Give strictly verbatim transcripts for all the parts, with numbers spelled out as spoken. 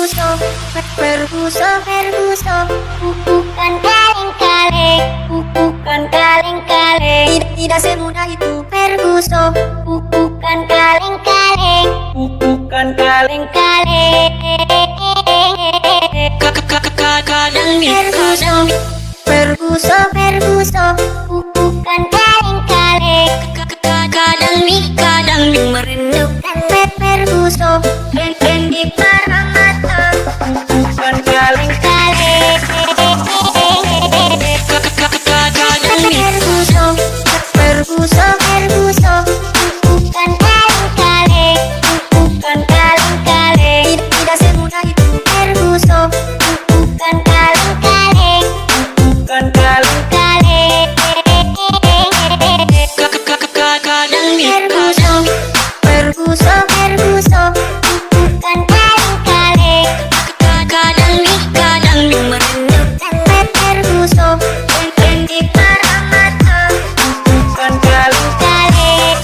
Ferguso, Ferguso, Ferguso, bukan kaleng-kaleng, bukan kaleng-kaleng. Tidak, tidak semudah itu Ferguso, bukan kaleng-kaleng, bukan kaleng-kaleng. Kadang Ferguso, Ferguso, Ferguso, bukan kaleng-kaleng. Kadang mi, kadang mi merindukan Ferguso, dan di para mata, bukan kaleng-kaleng. Kadang Ferguso, Ferguso, Ferguso, bukan kaleng-kaleng, bukan kaleng-kaleng. Tidak semudah itu Ferguso, bukan kaleng-kaleng, bukan kaleng-kaleng. Kadang Ferguso, Ferguso, Ferguso, bukan kaleng-kaleng. Kadang mi, kadang mi merindukan Ferguso, dan di para mata, bukan kaleng-kaleng.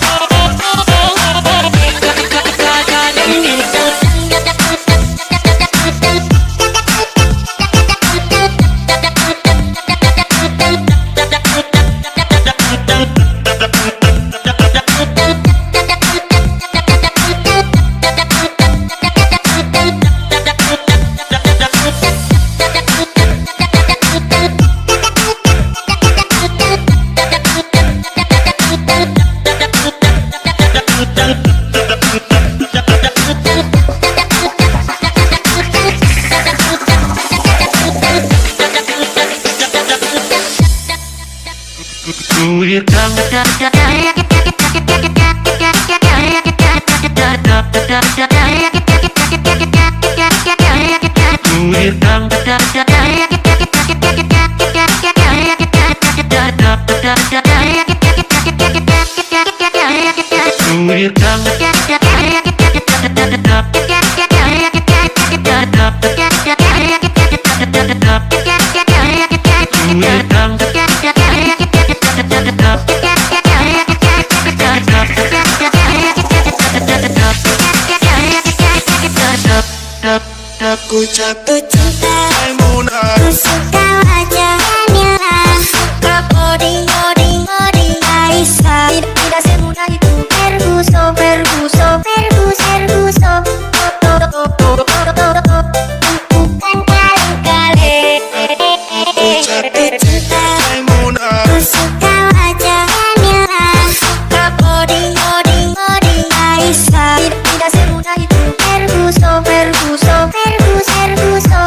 Aku jatuh cinta, Maimunah. Ku suka wajah Mila, suka body, body, body Aisyah. Tidak, tidak semudah itu Ferguso, Ferguso, Ferguso, Ferguso, bukan kaleng-kaleng. Aku jatuh cinta, Maimunah. Ku suka wajah Mila, suka body, body, body Aisyah. Tidak, tidak semudah itu Ferguso, Ferguso, Ferguso, Ferguso,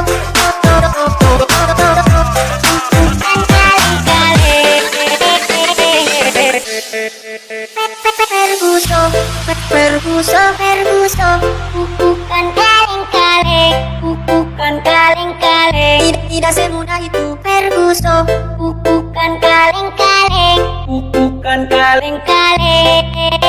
bukan kaleng-kaleng. Ferguso, Ferguso, Ferguso, bukan kaleng-kaleng, bukan kaleng-kaleng. Tidak, tidak semudah itu Ferguso, bukan kaleng-kaleng, bukan kaleng-kaleng.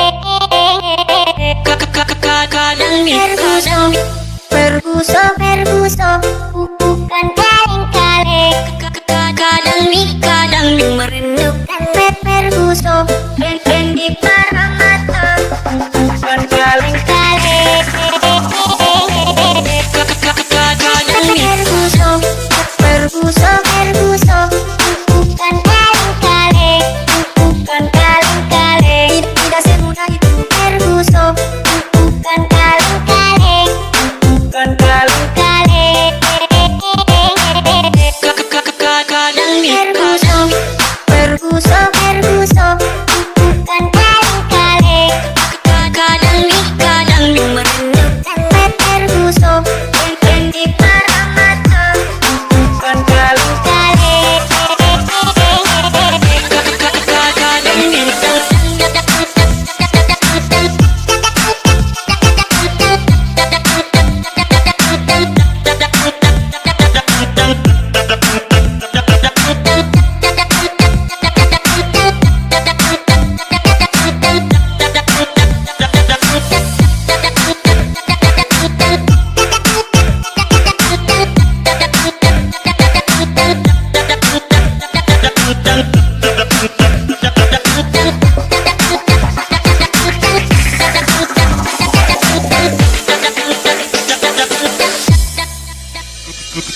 Kadang Ferguso, Ferguso, Ferguso, bukan kaleng-kaleng. Kadang mi, kadang mi merindukan Ferguso, dan di para mata, bukan kaleng-kaleng. Kadang Ferguso, Ferguso, Ferguso, bukan kaleng-kaleng, bukan kaleng-kaleng. Tidak semudah itu Ferguso, bukan kaleng-kaleng, bukan kaleng-kaleng.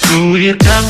Gulirkan,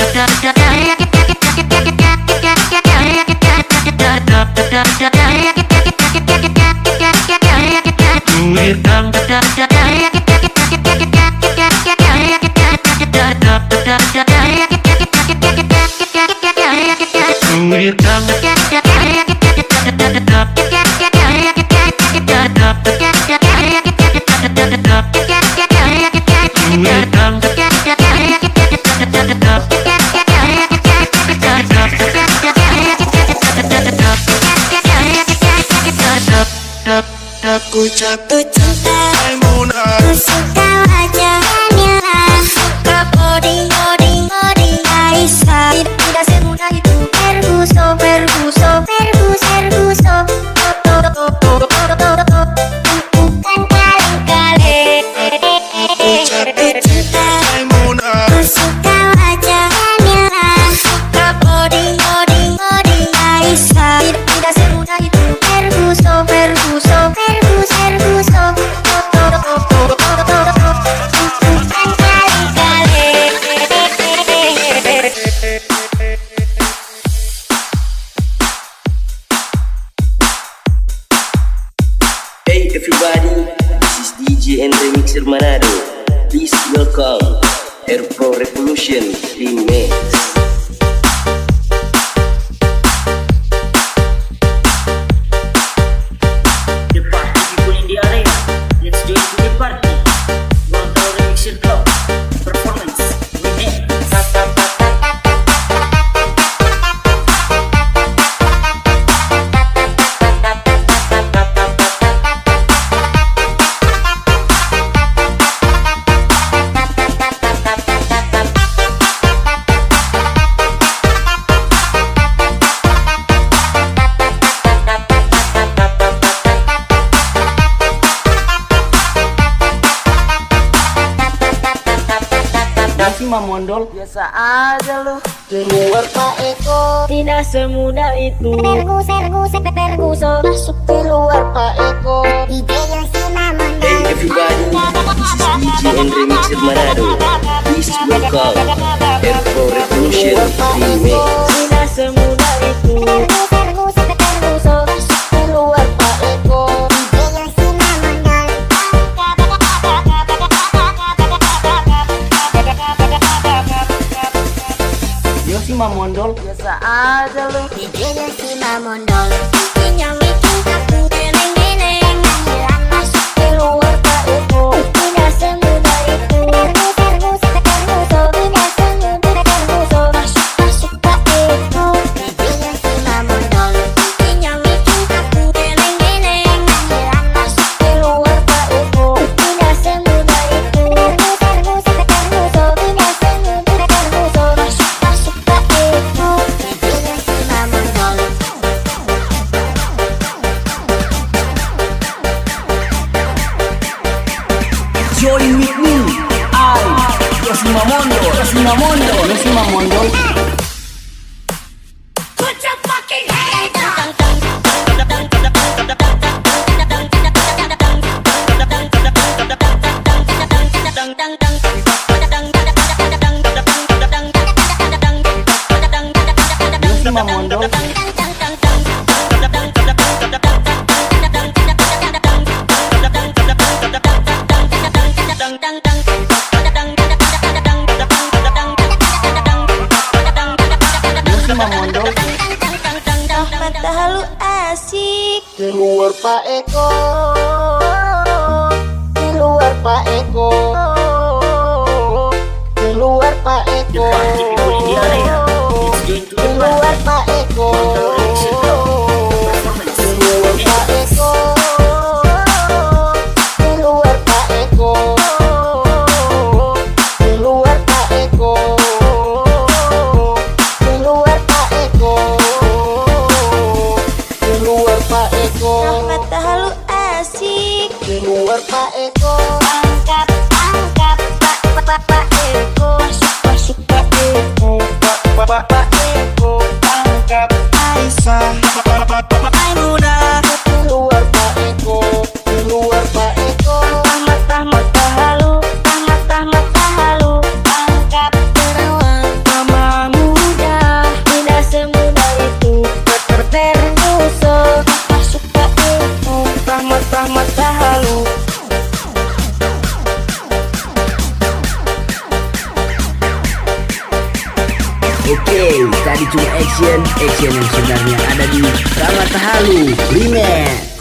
aku jatuh cinta Maimuna, Ku suka wajah Mila, suka body body body Aisyah. Tidak semudah itu. Ferguso, Ferguso, Ferguso, Ferguso. Bukan kali-kali. aku jatuh cinta Maimuna, Ku suka wajah Mila, suka body body body Aisyah. Tidak semudah itu. Ferguso, Ferguso, Ferguso, Ferguso. Bukan kali-kali. Hey everybody, this is D J and Remixer Manado. Please welcome Air Pro Revolution Remix. The party people in the area, let's join to the party. One Pro Remixer Club Performance Remix. Masih mamondol, biasa aja lu. Keluar Pak Eko, tidak semudah itu. Ferguso, Ferguso, Ferguso. Masuk keluar Pak Eko. D J Yosi Mamon. Hey everybody, this is D J and Remixer Manado. Please welcome Air Pro Revolution Remix. Tidak semudah itu. Ferguso, Ferguso, Ferguso. Masuk keluar Pak Eko. D J Yosi Mamon. Yosi mamondol, biasa aja lu. D J Yosi Mamon. Nyami cintaku, geleng-geleng. Hilang masuk Keluar Pak Eko. tidak semudah itu. Ferguso, Ferguso, tidak semudah Ferguso. Masuk masuk Pak Eko. D J Yosi Mamon. Nyami cintaku, geleng-geleng. Hilang masuk Keluar Pak Eko. tidak semudah itu. Ferguso, Ferguso, tidak semudah Ferguso. Masuk masuk Pak Eko. D J Yosi Mamon. Join with me, I, Yosi Mamondo, Yosi Mamondo, Yosi Mamondo. Yosi Mamondo. Yosi Mamondo. Patah lu asik. Keluar Pak Eko. Keluar Pak Eko. Keluar Pak Eko. The party people in the area, let's join to the Keluar party. Pak Eko. One Pro Remixer Club Performance Keluar Pak Remix. Eko. Keluar Pak Eko. Keluar Pak Eko. Keluar Pak Eko. Keluar Pak Eko. Patah lu asik. Keluar Pak Eko. Angkat, angkat, Pak, Pak, Pak, Pak Eko. Masuk masuk Pak Eko. Pak Pak Pak Eko. Angkat Aisyah, Maimunah. Keluar tadi cuma action, action yang sebenarnya ada di Ramata Halu Remix.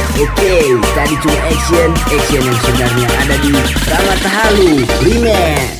Oke, tadi cuma action, action yang sebenarnya ada di Ramata Halu Remix.